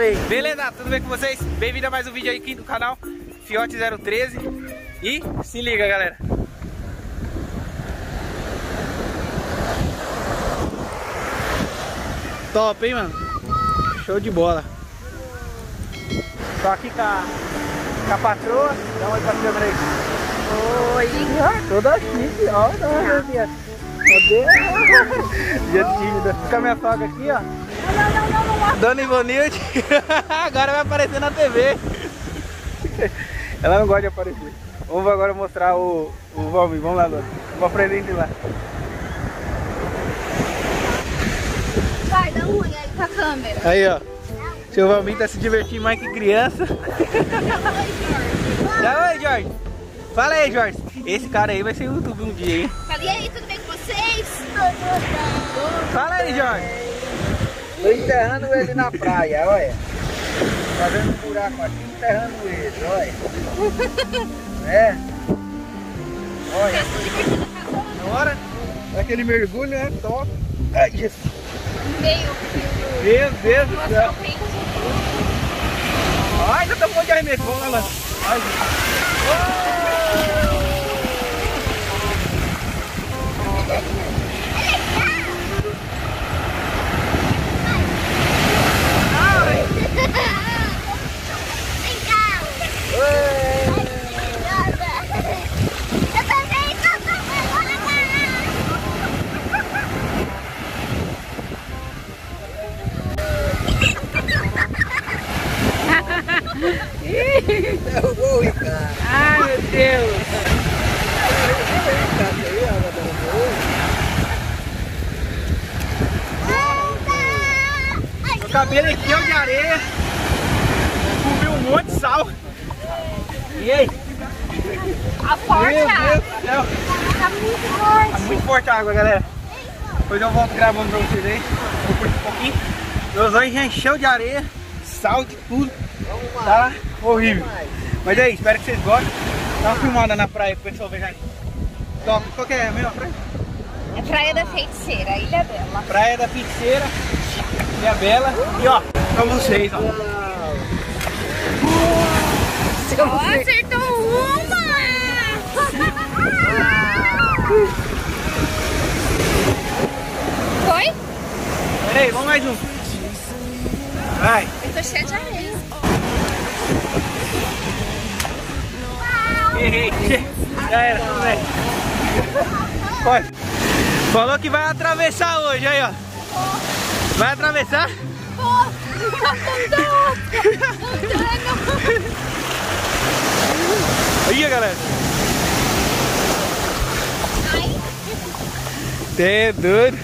também. Beleza, tudo bem com vocês? Bem-vindo a mais um vídeo aí aqui do canal Fiote 013. E se liga, galera. Top, hein, mano? Show de bola. Tô aqui com a patroa. Dá uma olhada pra câmera aí. Oi, toda chique, ó. Meu Deus. Dia tímida. Fica a minha sogra aqui, ó. Não. Dona Ivonilde. Agora vai aparecer na TV. Ela não gosta de aparecer. Vamos agora mostrar o Valmir. Vamos lá, Lô. Vamos presente lá. Vai, dá um olho aí com a câmera. Aí, ó. Seu Valmir tá se divertindo mais que criança. Dá oi, Jorge. Fala aí, Jorge. Esse cara aí vai ser YouTube um dia, hein? Fala, e aí, tudo bem com vocês? Fala aí, Jorge. Tô enterrando ele na praia, olha. Fazendo um buraco aqui, enterrando ele, olha. É. Olha. Na hora, aquele mergulho, né? Top. Ai, Jesus. Meu Deus do céu. Ai, já tá um monte de arremesso. Vamos lá. Ai, ai, meu Deus. Meu cabelo encheu de areia. Cobriu um monte de sal. E aí? A forte Meu Deus água. do céu. Tá muito forte. Tá muito forte a água, galera. Depois eu volto gravando pra vocês aí. Vou curtir um pouquinho. Meus olhos já encheu de areia, sal, de tudo. Tá horrível. Mas é isso, espero que vocês gostem. Dá uma filmada na praia pro pessoal ver aí. Top. Qual que é a mesma praia? É Praia da Feiticeira, Ilha Bela. Praia da Feiticeira, Ilha Bela. E ó, pra vocês, ó. Ó, acertou uma! Foi? Pera aí, vamos mais um. Vai. Eu tô cheia de areia. Errei. Já era, tudo bem. Pode. Falou que vai atravessar hoje, aí ó. Vai atravessar? Aí, galera. Tem doido.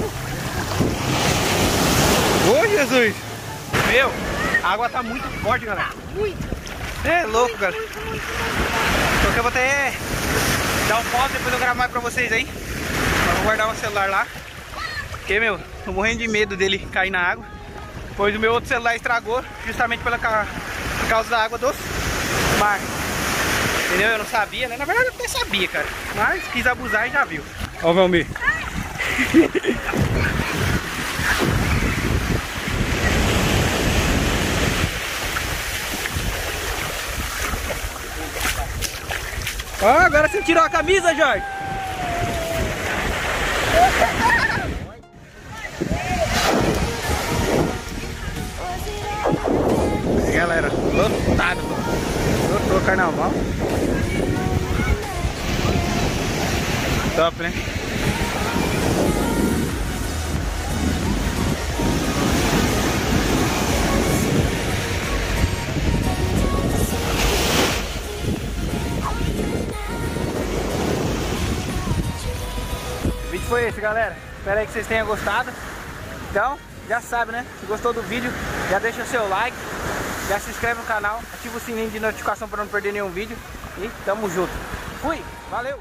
Ô, Jesus. Meu, a água tá muito forte, galera. Muito. É louco, galera. Só que eu vou até dar um pause, depois eu gravo mais pra vocês aí. Eu vou guardar o celular lá. Porque, meu, tô morrendo de medo dele cair na água. Pois o meu outro celular estragou justamente por causa da água do mar. Entendeu? Eu não sabia, né? Na verdade eu até sabia, cara. Mas quis abusar e já viu. Ó o Valmir. Ó, agora você tirou a camisa, Jorge. Galera, lotado. Lotou o carnaval. Top, né? O vídeo foi esse, galera. Espero aí que vocês tenham gostado. Então, já sabe, né? Se gostou do vídeo, já deixa o seu like. Já se inscreve no canal, ativa o sininho de notificação para não perder nenhum vídeo. E tamo junto. Fui, valeu!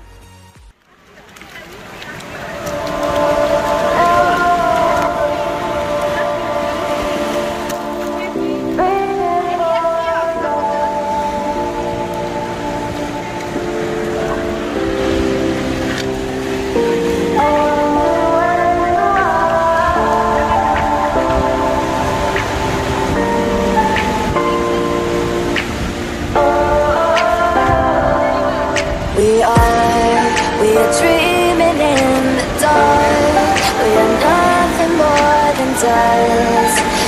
eyes.